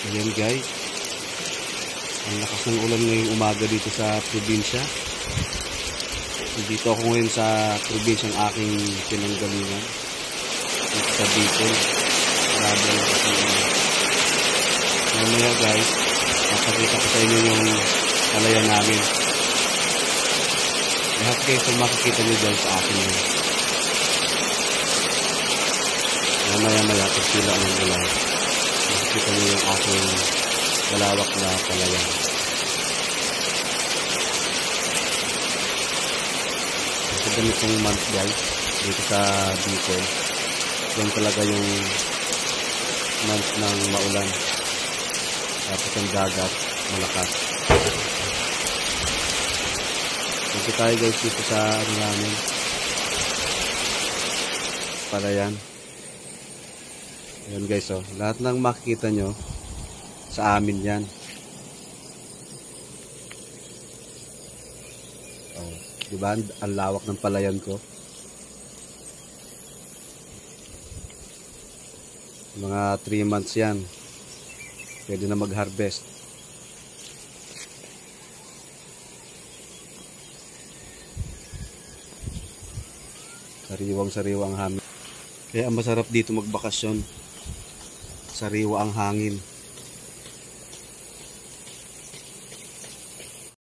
Ayan guys, ang lakas ng ulan ngayong umaga dito sa probinsya. Dito ako ngayon sa probinsyang aking pinanggalingan, dito sa Bicol. Grabe ang lakas ng ulan. Mamaya guys, napakita ko sa inyo yung palayan namin. Lahat guys ang makikita nyo dyan sa akin yun. Mamaya pag sila ng ulan, makikita nyo yung aking malawak na palayan. Sa ganitong month guys, dito sa Bicol, yan talaga yung month ng maulan. Tapos ang dagat, malakas. Dito tayo guys dito sa ano namin, palayan. Ayan guys, oh, lahat ng makikita nyo sa amin yan. Oh, diba ang lawak ng palayan ko? Mga 3 months yan, pwede na mag-harvest. Sariwang-sariwang hangin. Kaya masarap dito magbakasyon. Sariwa ang hangin.